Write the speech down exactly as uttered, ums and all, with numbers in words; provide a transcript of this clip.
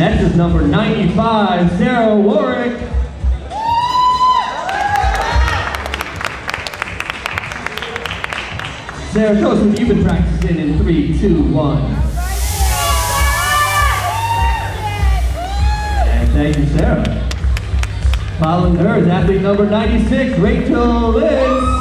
Next is number ninety-five, Sarah Whoric. Sarah, show us what you've been practicing in three, two, one. And thank you, Sarah. Following her is athlete number ninety-six, Rachel Liz.